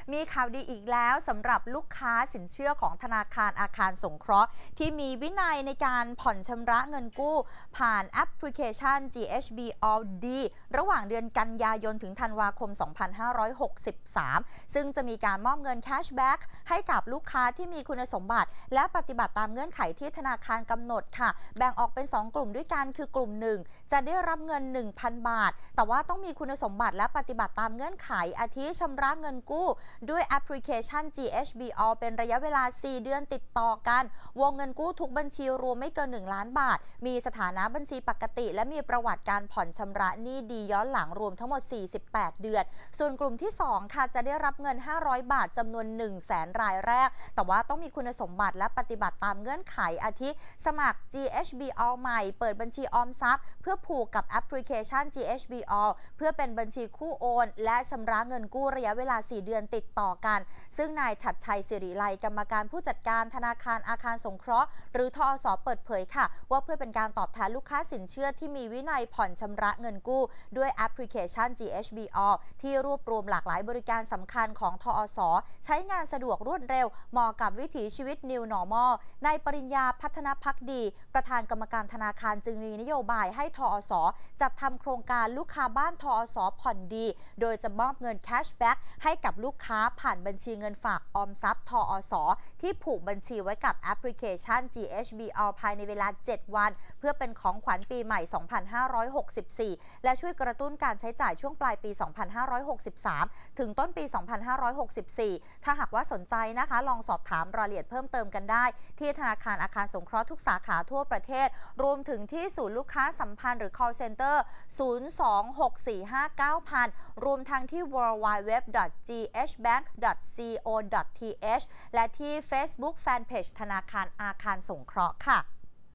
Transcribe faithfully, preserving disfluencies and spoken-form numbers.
มีข่าวดีอีกแล้วสำหรับลูกค้าสินเชื่อของธนาคารอาคารสงเคราะห์ที่มีวินัยในการผ่อนชำระเงินกู้ผ่านแอปพลิเคชัน จี เอช บี All D ระหว่างเดือนกันยายนถึงธันวาคม สองพันห้าร้อยหกสิบสาม ซึ่งจะมีการมอบเงินแคชแบ็กให้กับลูกค้าที่มีคุณสมบัติและปฏิบัติตามเงื่อนไขที่ธนาคารกำหนดค่ะแบ่งออกเป็น สอง กลุ่มด้วยกันคือกลุ่มหนึ่งจะได้รับเงิน หนึ่งพัน บาทแต่ว่าต้องมีคุณสมบัติและปฏิบัติตามเงื่อนไขอาทิชำระเงินกู้ด้วยแอปพลิเคชัน จี เอช บี All เป็นระยะเวลา สี่ เดือนติดต่อกันวงเงินกู้ทุกบัญชีรวมไม่เกิน หนึ่ง ล้านบาทมีสถานะบัญชีปกติและมีประวัติการผ่อนชำระหนี้ดีย้อนหลังรวมทั้งหมด สี่สิบแปด เดือนส่วนกลุ่มที่ สอง ค่ะจะได้รับเงิน ห้าร้อย บาทจำนวน หนึ่งแสน รายแรกแต่ว่าต้องมีคุณสมบัติและปฏิบัติตามเงื่อนไขอาทิสมัคร จี เอช บี All ใหม่เปิดบัญชีออมทรัพย์เพื่อผูกกับแอปพลิเคชัน จี เอช บี All เพื่อเป็นบัญชีคู่โอนและชำระเงินกู้ระยะเวลา สี่ เดือนติดต่อกันซึ่งนายฉัตรชัยสิริไลกรรมการผู้จัดการธนาคารอาคารสงเคราะห์หรือทอส.เปิดเผยค่ะว่าเพื่อเป็นการตอบแทนลูกค้าสินเชื่อที่มีวินัยผ่อนชำระเงินกู้ด้วยแอปพลิเคชัน จี เอช บี All ที่รวบรวมหลากหลายบริการสำคัญของทอส.ใช้งานสะดวกรวดเร็วเหมาะกับวิถีชีวิต New Normal นายปริญญาพัฒนภักดีประธานกรรมการธนาคารจึงมีนโยบายให้ทอส.จัดทำโครงการลูกค้าบ้านทอส.ผ่อนดีโดยจะมอบเงินแคชแบ็กให้กับลูกค้าผ่านบัญชีเงินฝากออมทรัพย์ทอส.ที่ผูกบัญชีไว้กับแอปพลิเคชัน จี เอช บี All ภายในเวลา เจ็ด วันเพื่อเป็นของขวัญปีใหม่ สองพันห้าร้อยหกสิบสี่ และช่วยกระตุ้นการใช้จ่ายช่วงปลายปี สองพันห้าร้อยหกสิบสาม ถึงต้นปี สองพันห้าร้อยหกสิบสี่ ถ้าหากว่าสนใจนะคะลองสอบถามรายละเอียดเพิ่มเติมกันได้ที่ธนาคารอาคารสงเคราะห์ทุกสาขาทั่วประเทศรวมถึงที่ศูนย์ลูกค้าสัมพันธ์หรือ call center ศูนย์ สอง หก สี่ ห้า เก้า ศูนย์ ศูนย์ รวมทั้งที่ ดับเบิลยู ดับเบิลยู ดับเบิลยู ดอท จี เอช แบงก์ ดอท ซี โอ ดอท ที เอช และที่ Facebook Fanpage ธนาคารอาคารสงเคราะห์ค่ะ